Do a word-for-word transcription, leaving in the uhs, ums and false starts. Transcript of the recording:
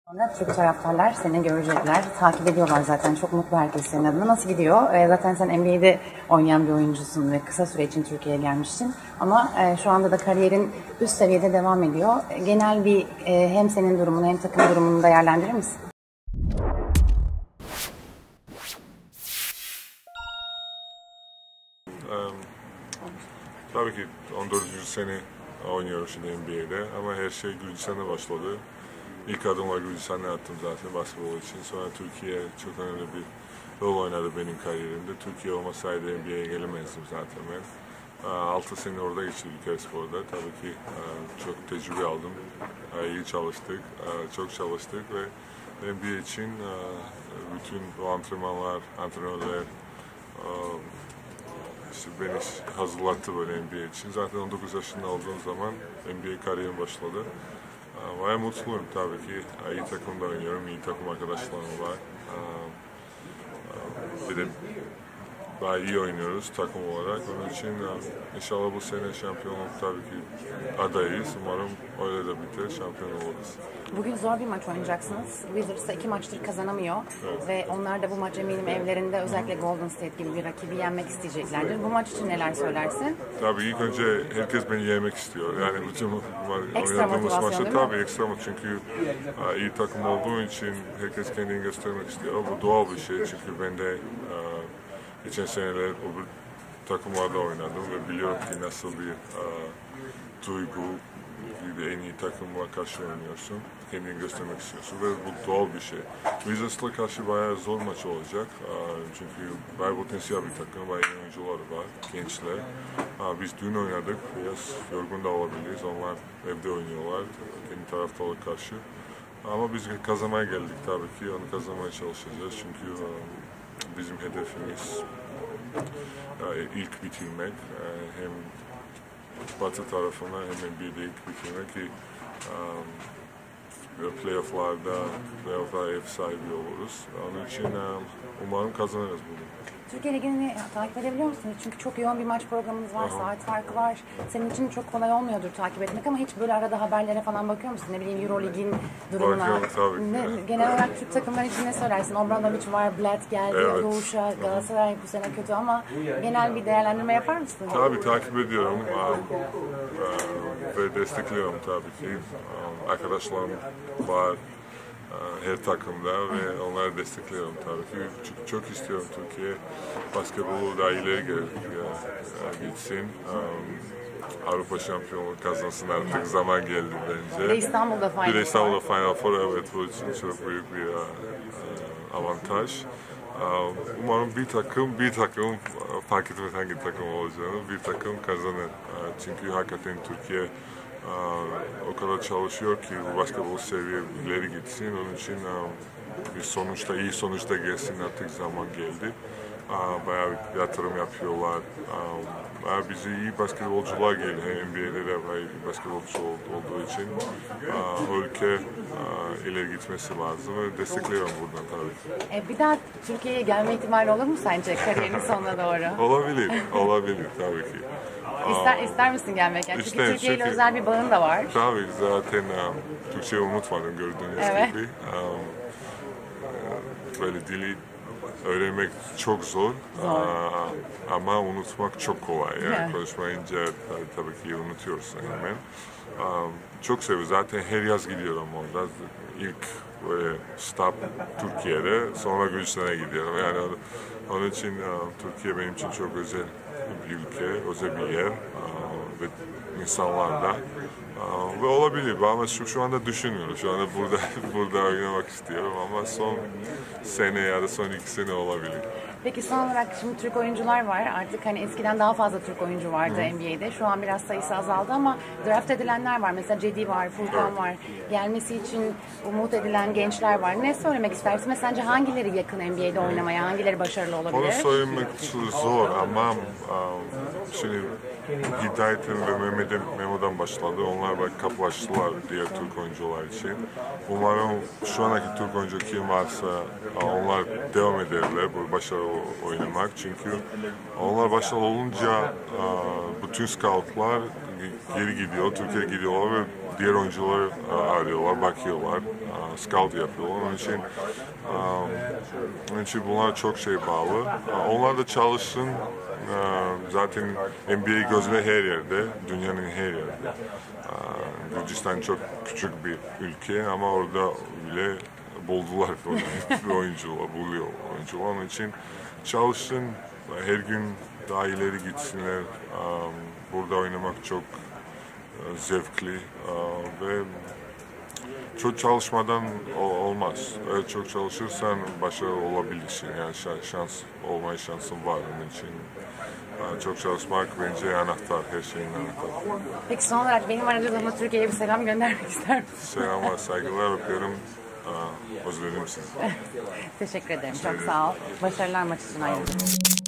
Sonra Türk taraftarlar seni görecekler, takip ediyorlar zaten. Çok mutlu herkes senin adına. Nasıl gidiyor? E, zaten sen N B A'de oynayan bir oyuncusun ve kısa süre için Türkiye'ye gelmiştin. Ama e, şu anda da kariyerin üst seviyede devam ediyor. E, genel bir e, hem senin durumunu hem takım durumunu değerlendirir misin? Um, tabii ki on dördüncü sene oynuyorum şimdi N B A'de ama her şey Gürcistan'da başladı. İlk adımlar Gürcistan'da attım zaten basketbol için. Sonra Türkiye çok önemli bir rol oynadı benim kariyerimde. Türkiye olmasaydı N B A'ye gelemezdim zaten ben. altı sene orada geçti Ülkerspor'da. Tabii ki çok tecrübe aldım. İyi çalıştık, çok çalıştık ve N B A için bütün o antrenmanlar, antrenörler işte beni hazırlattı böyle N B A için. Zaten on dokuz yaşında olduğum zaman N B A kariyerim başladı. Bayağı mutluyum tabii ki. İyi takımda oynuyorum, iyi takım arkadaşlarım var. Bir de daha iyi oynuyoruz takım olarak. Onun için inşallah bu sene şampiyonluk tabii ki adayız. Umarım öyle de biter, şampiyon oluruz. Bugün zor bir maç oynayacaksınız. Wizards iki maçtır kazanamıyor. Evet. Ve onlar da bu maç eminim evlerinde özellikle Golden State gibi bir rakibi yenmek isteyeceklerdir. Bu maç için neler söylersin? Tabii ilk önce herkes beni yenmek istiyor. Yani bütün oynadığımız maçta tabii ekstra mı? Çünkü iyi takım olduğu için herkes kendini göstermek istiyor. Bu doğal bir şey çünkü ben de geçen seneler öbür takımlarda oynadım ve biliyorum ki nasıl bir duygu, en iyi takımla karşı oynuyorsun, kendini göstermek istiyorsun ve bu doğal bir şey. Wizards'la karşı bayağı zor maç olacak çünkü bayağı potansiyel bir takım, bayağı iyi oyuncular var, gençler. Biz dün oynadık, biraz yorgun da olabiliriz, onlar evde oynuyorlar, kendi taraftarlara karşı. Ama biz kazanmaya geldik tabii ki, onu kazanmaya çalışacağız çünkü bizim hedefimiz ilk bitirmek, hem Batı tarafına hem N B A'de ilk bitirmek ki um, playoff'larda, playoff'larda ev sahibi oluruz. Onun için umarım kazanırız bugün. Türkiye Ligi'ni takip edebiliyor musunuz? Çünkü çok yoğun bir maç programınız var, Aha. saat farkı var. Senin için çok kolay olmuyordur takip etmek ama hiç böyle arada haberlere falan bakıyor musun? Ne bileyim Euro Lig'in durumuna. Bakıyorum tabii ne, genel olarak Türk takımları için ne söylersin? Obradovic var, Bled geldi, evet. Doğuş'a, Galatasaray bu sene kötü ama genel bir değerlendirme yapar mısın? Tabii takip ediyorum ve destekliyorum tabii ki. Arkadaşlarım var her takımda ve onları destekliyorum tabii ki. Çünkü çok istiyorum Türkiye basketbolu daha ileri gitsin. Avrupa şampiyonluğu kazansın artık, zaman geldi bence. Bir de İstanbul'da Final Four. Bir de İstanbul'da Final Four, evet, bu için çok büyük bir avantaj. Umarım bir takım, bir takım fark etmez hangi takım olacağını, bir takım kazanır. Çünkü hakikaten Türkiye o kadar çalışıyor ki bu basketbol seviye ileri gitsin. Onun için bir sonuçta, iyi sonuçta gelsin, artık zaman geldi. Bayağı bir yatırım yapıyorlar. Bayağı bize iyi basketbolcular geliyor. N B A'de de bayağı bir basketbolcu olduğu için ülke ileri gitmesi lazım ve destekliyorum buradan tabii. E, bir daha Türkiye'ye gelme ihtimali olur mu sence kariyerinin sonuna doğru? Olabilir, olabilir tabii ki. İster, ister misin gelmek? Yani çünkü Türkiye ile özel bir bağın da var. Tabii zaten um, Türkçeyi unutmadım gördüğünüz evet. gibi. Um, böyle dili öğrenmek çok zor, zor. Aa, ama unutmak çok kolay. Yani evet. Konuşmayınca tabii, tabii ki unutuyorsun hemen. Um, çok seviyorum. Zaten her yaz gidiyorum orada. İlk böyle stop Türkiye'de, sonra Gürcistan'a gidiyorum. Yani onun için um, Türkiye benim için çok özel bir ülke, özel bir yer uh, ve insanlar da. Uh, ve olabilir ama şu, şu anda düşünmüyorum. Şu anda burada burada oynamak istiyorum ama son sene ya da son iki sene olabilir. Peki son olarak şimdi Türk oyuncular var. Artık hani eskiden daha fazla Türk oyuncu vardı Hı. N B A'de. Şu an biraz sayısı azaldı ama draft edilenler var. Mesela Cedi var, Furkan evet. var. Gelmesi için umut edilen gençler var. Ne söylemek istersin? Ve sence hangileri yakın N B A'de oynamaya, hangileri başarılı olabilir? Onu söylemek zor ama um, şimdi Hidayet'in ve Mehmet'in Memo'dan başladı. Onlar bak kapı açtılar diğer Türk oyuncular için. Umarım şu andaki Türk oyuncu kim varsa onlar devam ederler bu başarılı oynamak. Çünkü onlar başarılı olunca bütün scoutlar geri gidiyor, Türkiye gidiyorlar ve diğer oyuncuları arıyorlar, bakıyorlar, scout yapıyorlar. Onun için, onun için bunlar çok şey bağlı. Onlar da çalışsın. Zaten N B A gözüne her yerde, dünyanın her yerde. Gürcistan çok küçük bir ülke ama orada bile buldular bir oyuncular, buluyor oyuncular. Onun için çalışsın, her gün daha ileri gitsinler. Burada oynamak çok zevkli ve çok çalışmadan olmaz. Eğer çok çalışırsan başarılı olabilirsin. Yani şans olma şansın var. Onun için çok çalışmak bence anahtar, her şeyin anahtarı. Peki son olarak benim aradığımda Türkiye'ye bir selam göndermek ister misin? Selamlar, saygılar öpüyorum. Özledim sizi. Teşekkür ederim. Çok sağ ol. Başarılar maç için ayrıca.